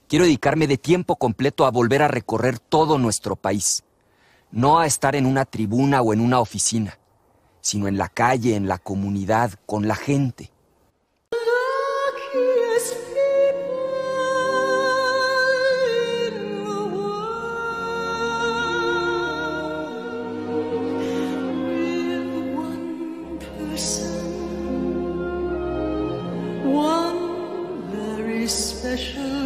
Quiero dedicarme de tiempo completo a volver a recorrer todo nuestro país. No a estar en una tribuna o en una oficina, sino en la calle, en la comunidad, con la gente. One very special